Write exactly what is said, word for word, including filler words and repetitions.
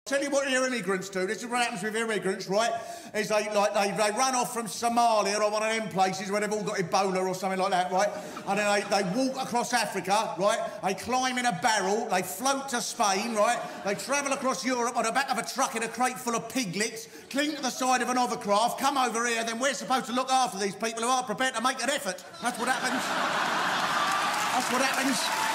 Tell you what your immigrants do. This is what happens with immigrants, right? Is they like they, they run off from Somalia or one of them places where they've all got Ebola or something like that, right? And then they, they walk across Africa, right? They climb in a barrel, they float to Spain, right? They travel across Europe on the back of a truck in a crate full of piglets, cling to the side of an hovercraft, come over here, then we're supposed to look after these people who aren't prepared to make an effort. That's what happens. That's what happens.